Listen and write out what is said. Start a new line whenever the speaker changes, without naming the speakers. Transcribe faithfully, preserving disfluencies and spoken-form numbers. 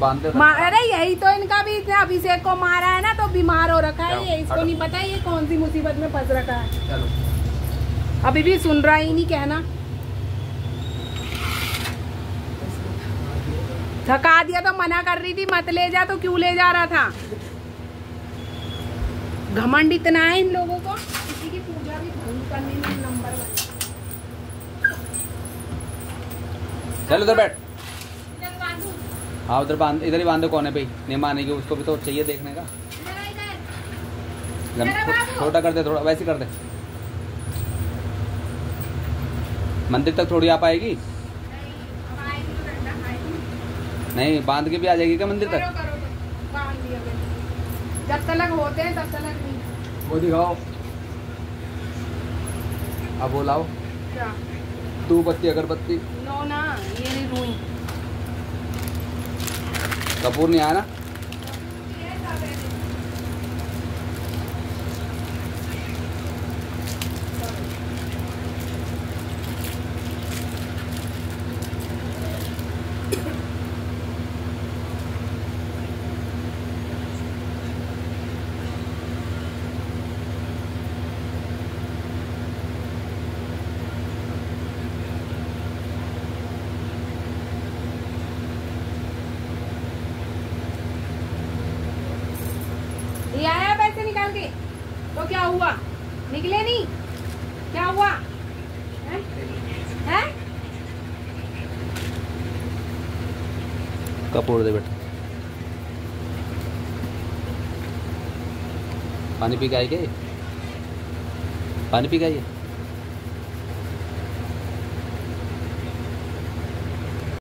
बांध दे।
अरे यही तो इनका भी, इतने अभिषेक को मारा है ना तो बीमार हो रखा है ये, इसको नहीं पता ये कौन सी मुसीबत में फंस रखा है।
चलो
अभी भी सुन रहा ही नहीं कहना। थका दिया तो मना कर रही थी मत ले जा, तो क्यों ले जा रहा था। घमंड इतना है इन लोगों को, किसी की पूजा भी भंग करने में नंबर वन।
चल उधर बैठ। हाँ उधर बांध, इधर ही बांधो कोने पे। नहीं मानेगी, उसको भी तो चाहिए देखने का। छोटा कर दे थोड़ा, वैसे कर दे। मंदिर तक थोड़ी आ पाएगी। नहीं बांध के भी आ जाएगी क्या मंदिर तक?
करो, करो, बांध दिया जब तक होते हैं तब तक नहीं।
वो दिखाओ, अब वो लाओ।
क्या?
दो पत्ती अगरबत्ती।
नो ना, ये नहीं रुई।
कपूर नहीं आया ना?
ये आया पैसे निकाल के तो क्या हुआ? निकले नहीं, क्या हुआ है? है?
कपूर दे बेटा। पानी पी के आई क्या? पानी पी के आई है।